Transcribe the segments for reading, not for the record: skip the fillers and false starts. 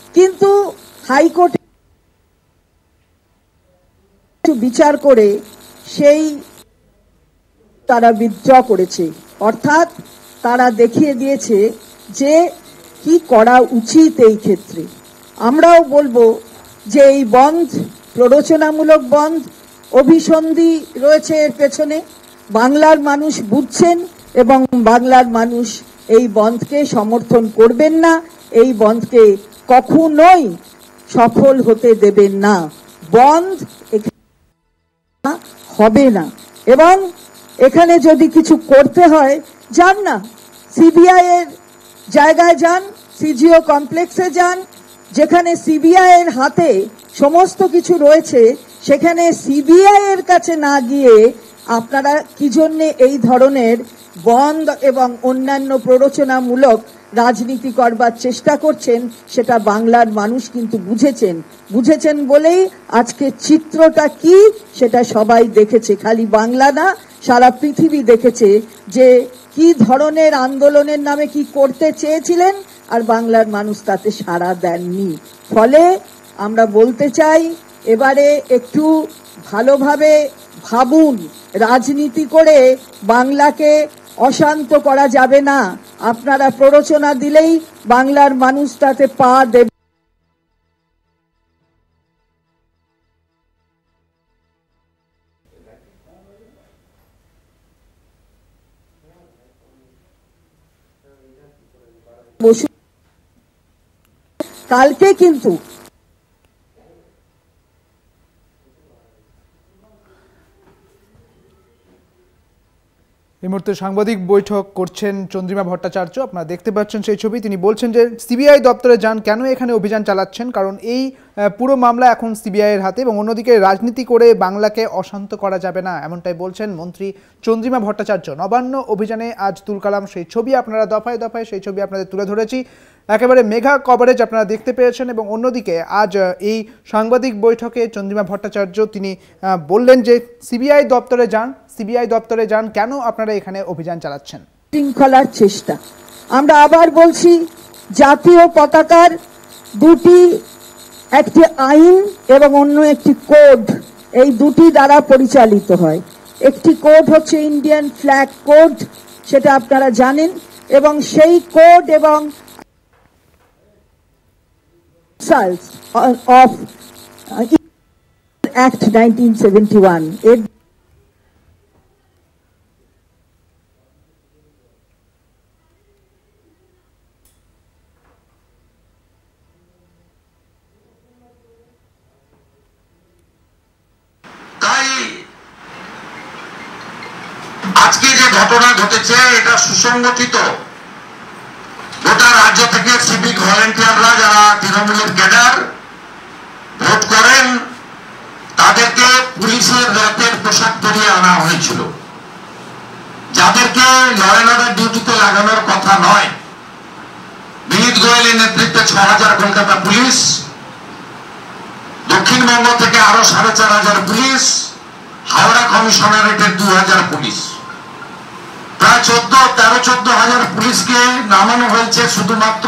কিন্তু হাইকোর্টে বিচার করে সেই তারা উইথড্র করেছে, অর্থাৎ তারা দেখিয়ে দিয়েছে যে কি করা উচিত এই ক্ষেত্রে। আমরাও বলবো যে এই বন্ধ প্ররোচনামূলক বন্ধ, অভিসন্ধি রয়েছে এর পেছনে। বাংলার মানুষ বুঝছেন এবং বাংলার মানুষ এই বন্ধকে সমর্থন করবেন না, এই বন্ধকে কখনোই সফল হতে দেবেন না। বন্ধ হবে না, এবং এখানে যদি কিছু করতে হয় যান না, সিবিআই এর জায়গায় যান, সিজিও কমপ্লেক্সে যান, যেখানে সিবিআই এর হাতে সমস্ত কিছু রয়েছে, সেখানে সিবিআই এর কাছে না গিয়ে আপনারা কি জন্য এই ধরনের বন্ধ এবং অন্যান্য প্ররোচনামূলক রাজনীতি করবার চেষ্টা করছেন, সেটা বাংলার মানুষ কিন্তু বুঝেছেন বলেই আজকে চিত্রটা কি সেটা সবাই দেখেছে। খালি বাংলা না, সারা পৃথিবী দেখেছে যে কি ধরনের আন্দোলনের নামে কি করতে চেয়েছিলেন, আর বাংলার মানুষ তাতে সাড়া দেননি। ফলে আমরা বলতে চাই, এবারে একটু ভালোভাবে ভাবুন, রাজনীতি করে বাংলাকে অশান্ত করা যাবে না। আপনারা প্ররোচনা দিলেই বাংলার মানুষ তাতে পা দেবে। কালকে কিন্তু এই মুহূর্তে সাংবাদিক বৈঠক করছেন চন্দ্রিমা ভট্টাচার্য, আপনারা দেখতে পাচ্ছেন সেই ছবি। তিনি বলছেন যে সিবিআই দপ্তরে যান, কেন এখানে অভিযান চালাচ্ছেন, কারণ এই পুরো মামলা এখন সিবিআই এর হাতে, এবং অন্যদিকে রাজনীতি করে বাংলাকে অশান্ত করা যাবে না, এমনটাই বলছেন মন্ত্রী চন্দ্রিমা ভট্টাচার্য। নবান্ন অভিযানে আজ তুলকালাম সেই ছবি, আপনারা দফায় দফায় সেই ছবি আপনাদের তুলে ধরেছি, একেবারে মেগা কভারেজ আপনারা দেখতে পেয়েছেন। এবং অন্যদিকে আজ এই সাংবাদিক বৈঠকে চন্দ্রিমা ভট্টাচার্য তিনি বললেন যে সিবিআই দপ্তরে যান, কেন আপনারা এখানে অভিযান চালাচ্ছেন। শৃঙ্খলার চেষ্টা, আমরা আবার বলছি, জাতীয় পতাকার দুটি, একটি আইন এবং অন্য একটি কোড, এই দুটি দ্বারা পরিচালিত হয়। একটি কোড হচ্ছে ইন্ডিয়ান ফ্ল্যাগ কোড, সেটা আপনারা জানেন, এবং সেই কোড এবং অফ অ্যাক্ট 1971 এর আজকে যে ঘটনা ঘটেছে এটা সুসংগঠিত। গোটা রাজ্য থেকে সিভিক ভলেন্টিয়াররা যারা তৃণমূলের ক্যাডার ভোট করেন, তাদেরকে পুলিশের রাতের পোশাক পরিয়ে আনা হয়েছিল, যাদেরকে ল অ্যান্ড অর্ডার ডিউটিতে লাগানোর কথা নয়। বিনীত গোয়েলের নেতৃত্বে ৬,০০০ কলকাতা পুলিশ, দক্ষিণবঙ্গ থেকে আরো ৪,৫০০ পুলিশ, হাওড়া কমিশনারেটের ২,০০০ পুলিশ, প্রায় ১৩-১৪,০০০ পুলিশকে নামানো হয়েছে শুধুমাত্র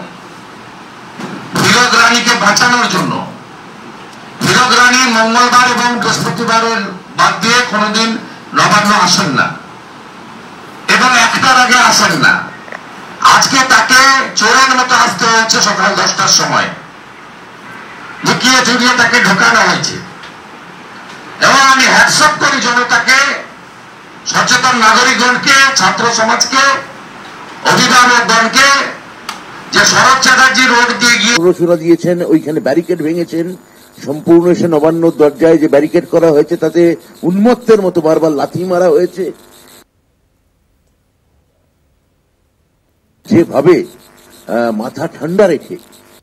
ফিরোজ রানীকে বাঁচানোর জন্য। ফিরোজ রানী মঙ্গলবার এবং বৃহস্পতিবারের বাদ দিয়ে কোনোদিন নবান্ন আসেন না এবং একটার আগে আসেন না। আজকে তাকে চোরের মতো আসতে হয়েছে সকাল ১০টার সময়, লুকিয়ে চুরিয়ে তাকে ঢোকানো হয়েছে। এবং আমি হ্যাটসঅ্যাপ করি জনতাকে, সচেতন নাগরিকগণকে, ছাত্র সমাজকে, অভিভাবকগণকে, যে শরৎ চ্যাটার্জি রোড দিয়ে গিয়ে প্ররোচনা দিয়েছেন, ওইখানে ব্যারিকেড ভেঙেছেন, সম্পূর্ণ এসে নবান্ন দরজায় যে ব্যারিকেড করা হয়েছে তাতে উন্মত্তের মতো বারবার লাথি মারা হয়েছে। যেভাবে মাথা ঠান্ডা রেখে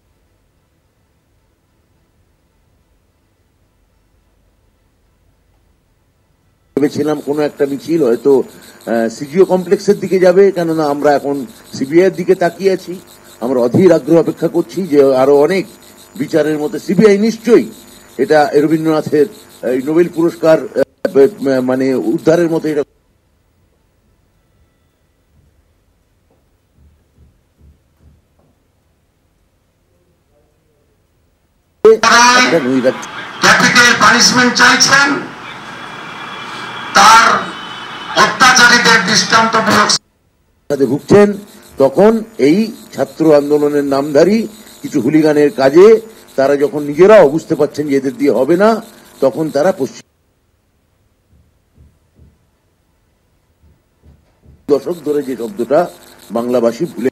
ভেবেছিলাম কোনো একটা মিছিল হয়তো সিজিও কমপ্লেক্সের দিকে যাবে, কেননা আমরা এখন সিবিআই এর দিকে তাকিয়ে আছি। আমরা অধীর আগ্রহ অপেক্ষা করছি যে আরো অনেক বিচারের মধ্যে সিবিআই নিশ্চয়ই এটা রবীন্দ্রনাথের নোবেল পুরস্কার মানে উদ্ধারের মতো এটা একটা নৈরাজ্য ক্যাপিটাল পানিশমেন্ট চাইছেন, তার অত্যাচারীদের দৃষ্টান্তমূলক ভুগছেন, তখন এই ছাত্র আন্দোলনের নামধারী কিছু হুলিগানের কাজে তারা যখন নিজেরাও বুঝতে পারছেন যে এদের দিয়ে হবে না, তখন তারা পশ্চিম দশক ধরে যে শব্দটা বাংলাভাষী ভুলে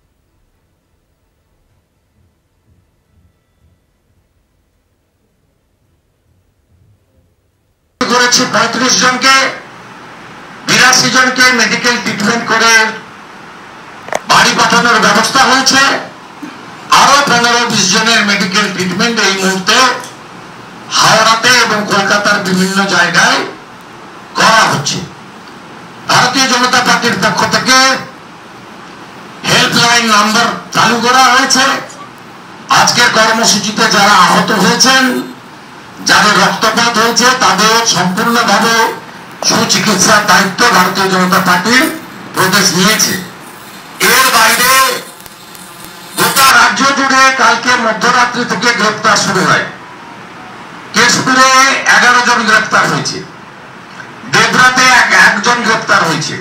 করেছে 35 জনকে, 82 জনকে মেডিকেল ট্রিটমেন্ট করে বাড়ি পাঠানোর ব্যবস্থা হয়েছে। আরো 15-20 জনের মেডিকেল ট্রিটমেন্ট এই মুহূর্তে হাওড়াতে এবং কলকাতার বিভিন্ন জায়গায় করা হচ্ছে। ভারতীয় জনতা পার্টির পক্ষ থেকে হেল্পলাইন নাম্বার চালু করা হয়েছে। আজকের কর্মসূচিতে যারা আহত হয়েছেন, যাদের রক্তপাত হয়েছে, তাদের সম্পূর্ণভাবে সুচিকিৎসার দায়িত্ব ভারতীয় জনতা পার্টির প্রদেশ নিয়েছে। এর বাইরে গোটা রাজ্য জুড়ে কালকে মধ্যরাত্রি থেকে গ্রেপ্তার শুরু হয়। কেশপুরে 11 জন গ্রেপ্তার হয়েছে, দেবরাতে একজন গ্রেপ্তার হয়েছে,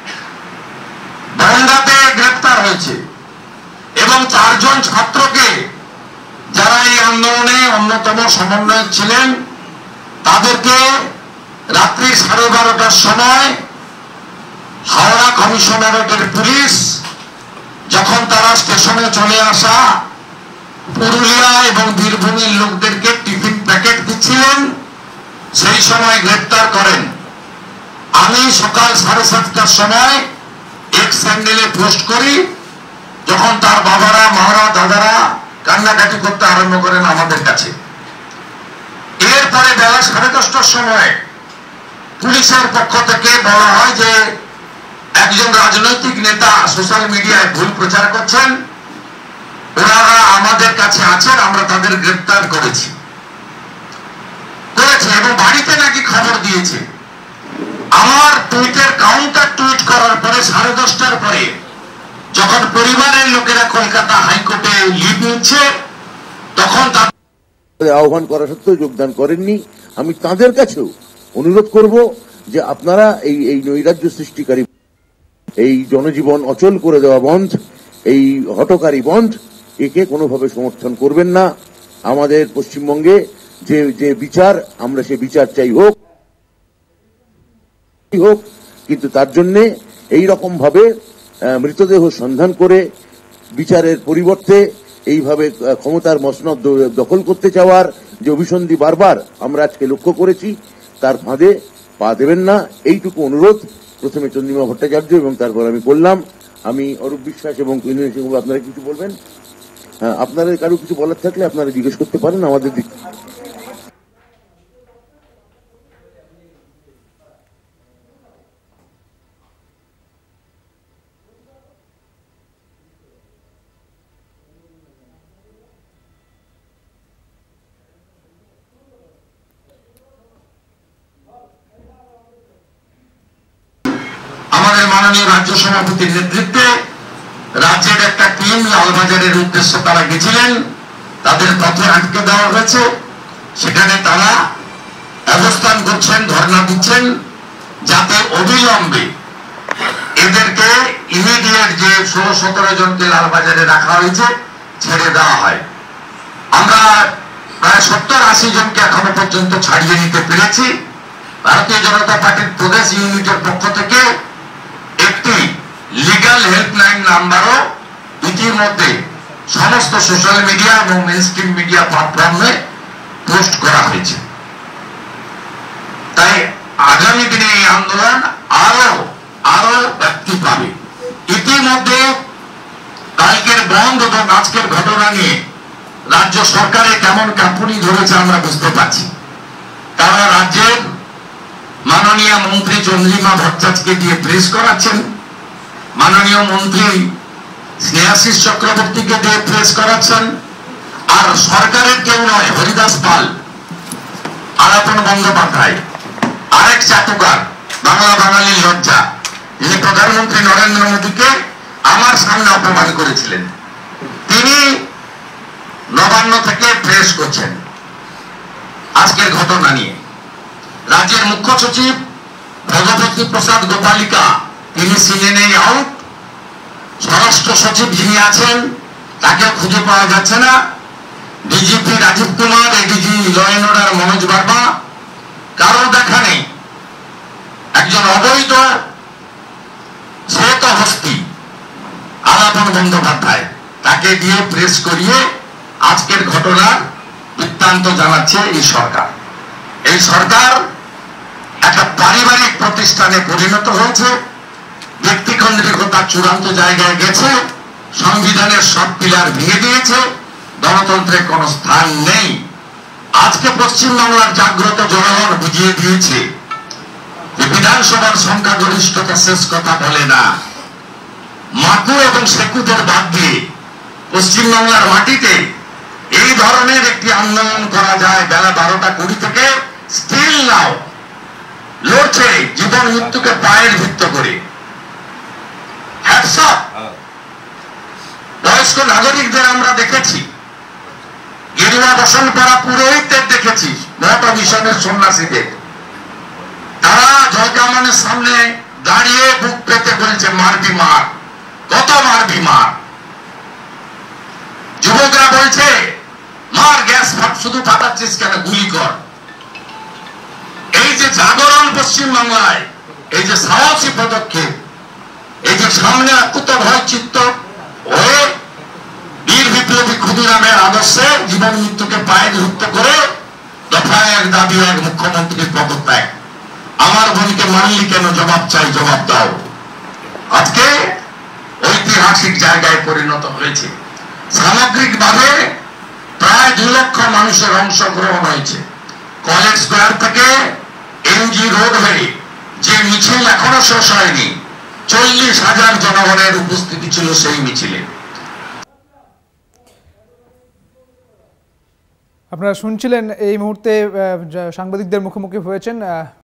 বনগাঁতে গ্রেপ্তার হয়েছে এবং 4 জন ছাত্রকে, যারা এই আন্দোলনে অন্যতম সমন্বয়ক ছিলেন, তাদেরকে রাত্রি 12:30টার সময় হাওড়া কমিশনারেটের পুলিশ, যখন তারা স্টেশনে চলে আসা পুরুলিয়া এবং বীরভূমের লোকদেরকে টিফিন প্যাকেট দিচ্ছিলেন, সেই সময় গ্রেপ্তার করেন। আমি সকাল 7:30টার সময় এক্স হ্যান্ডেলে পোস্ট করি, যখন তার বাবারা, মারা, দাদারা কান্নাকাটি করতে আরম্ভ করেন আমাদের কাছে। এরপরে বেলা 10:30টার সময় পুলিশের পক্ষ থেকে বলা হয় যে একজন রাজনৈতিক নেতা সোশ্যাল মিডিয়ায় ভুল প্রচার করছেন, ওনারা আমাদের কাছে আছেন, আমরা তাদের গ্রেপ্তার করেছে এবং বাড়িতে নাকি খবর দিয়েছে। আমার টুইটের কাউন্টার টুইট করার পরে 10:30টার পরে যখন পরিবারের লোকেরা কলকাতা হাইকোর্টে লিভ নিচ্ছে, তখন আহ্বান করা সত্ত্বেও যোগদান করেননি। আমি তাদের কাছেও অনুরোধ করব যে আপনারা এই নৈরাজ্য সৃষ্টিকারী, এই জনজীবন অচল করে দেওয়া বন্ধ, এই হঠকারী বন্ধ, একে কোনোভাবে সমর্থন করবেন না। আমাদের পশ্চিমবঙ্গে যে বিচার, আমরা সে বিচার চাই হোক, কিন্তু তার জন্য এই রকম ভাবে মৃতদেহ সন্ধান করে বিচারের পরিবর্তে এইভাবে ক্ষমতার মসনদ দখল করতে চাওয়ার যে অভিসন্ধি বারবার আমরা আজকে লক্ষ্য করেছি, তার ফাঁদে পা দেবেন না, এইটুকু অনুরোধ প্রথমে চন্দ্রিমা ভট্টাচার্য এবং তারপর আমি করলাম। আমি অরূপ বিশ্বাস এবং আপনারা কিছু বলবেন? হ্যাঁ, আপনাদের কারো কিছু বলার থাকলে আপনারা জিজ্ঞেস করতে পারেন আমাদের দিক। আমাদের মাননীয় রাজ্য সভাপতির নেতৃত্বে রাজ্যের একটা টিম লালবাজারের উদ্দেশ্যে তারা গেছিলেন, তাদের পথে আটকে দেওয়া হয়েছে। সেখানে তারা অবস্থান করছেন, ধর্ণা দিচ্ছেন, যাতে অবিলম্বে এদেরকে ইমিডিয়েট যে 16-17 জনকে লালবাজারে রাখা হয়েছে ছেড়ে দেওয়া হয়। আমরা প্রায় 70-80 জনকে এখনো পর্যন্ত ছাড়িয়ে নিতে পেরেছি। ভারতীয় জনতা পার্টির প্রদেশ ইউনিটের পক্ষ থেকে একটি লিগ্যাল হেল্পলাইন নাম্বারও ইতিমধ্যে সমস্ত সোশ্যাল মিডিয়া এবং মেইনস্ট্রিম মিডিয়া প্ল্যাটফর্মে পোস্ট করা হয়েছে। তাই আগামী দিনে এই আন্দোলন আরো ব্যাপ্তি পাবে। ইতিমধ্যে কালকের বন্ধ এবং আজকের ঘটনা নিয়ে রাজ্য সরকারে কেমন কাঁপুনি ধরেছে আমরা বুঝতে পারছি। কারণ রাজ্যের মাননীয় মন্ত্রী চন্দ্রিমা ভট্টাচার্যকে দিয়ে প্রেস করাচ্ছেন, মাননীয় মন্ত্রী স্নেহাশিস চক্রবর্তীকে দিয়ে প্রেস করাচ্ছেন, আর সরকারের কেউ নয়, হরিদাস পাল, আলাপন বন্দ্যোপাধ্যায়, আরেক চাটুকার, বাংলা বাঙালির লজ্জা, যিনি প্রধানমন্ত্রী নরেন্দ্র মোদীকে আমার সামনে অপমান করেছিলেন, তিনি নবান্ন থেকে প্রেস করছেন আজকের ঘটনা নিয়ে। রাজ্যের মুখ্য সচিব ভগবতী প্রসাদ গোপালিকা তিনি সিএনএ আউট, স্বরাষ্ট্র সচিব যিনি আছেন তাকেও খুঁজে পাওয়া যাচ্ছে না, DGP Rajeev Kumar, ADG law and order Manoj Verma, কারো দেখা নেই। একজন অবৈধ শ্বেত হস্তি আলাপন বন্দ্যোপাধ্যায়, তাকে দিয়ে প্রেস করিয়ে আজকের ঘটনার বৃত্তান্ত জানাচ্ছে এই সরকার। এই সরকার একটা পারিবারিক প্রতিষ্ঠানে পরিণত হয়েছে, ব্যক্তিকেন্দ্রিকতা চূড়ান্ত জায়গায় গেছে, সংবিধানের সব পিলার ভেঙে দিয়েছে, গণতন্ত্রের কোনো স্থান নেই। আজকে পশ্চিমবাংলার জাগ্রত জনগণ বুঝিয়ে দিয়েছে যে বিধানসভার সংখ্যাগরিষ্ঠতা শেষ কথা বলে না। মাকু এবং শেকুদের বাদ দিয়ে পশ্চিমবাংলার মাটিতে এই ধরনের একটি আন্দোলন করা যায় বেলা 12টা 20 থেকে, স্টিল নাও লড়ছে জীবন মৃত্যুকে পায়ের ভিত্ত করে। বয়স্ক নাগরিকদের আমরা দেখেছি, গেরুয়া বসনপাড়া পুরোহিতদের দেখেছি, মহাটা মিশনের সন্ন্যাসীদের, তারা জয়কামানের সামনে দাঁড়িয়ে বুক পেতে বলছে মারবি মার, কত মারবি মার। যুবকরা বলছে মার, গ্যাস শুধু ফাটাচ্ছিস কেন, গুলি কর। এই যে জাগরণ পশ্চিমবাংলায়, এই যে সাহসী পদক্ষেপ, এই যে সামনে আকুত ভয় চিত্ত হয়ে বীর বিপ্লবী ক্ষুদিরামের আদর্শে জীবন মৃত্যুকে পায়ের যুক্ত করে দফায় এক দাবি এক মুখ্যমন্ত্রীর পদত্যাগ। আমার বোনকে মানলি কেন, জবাব চাই, জবাব দাও। আজকে ঐতিহাসিক জায়গায় পরিণত হয়েছে। সামগ্রিকভাবে প্রায় 2 লক্ষ মানুষের অংশগ্রহণ হয়েছে। কলেজ স্কোয়ার থেকে এমজি রোড হয়ে যে মিছিল এখনো শেষ হয়নি, 40,000 জনগণের উপস্থিতি ছিল সেই মিছিলে। আপনারা শুনছিলেন এই মুহূর্তে সাংবাদিকদের মুখোমুখি হয়েছেন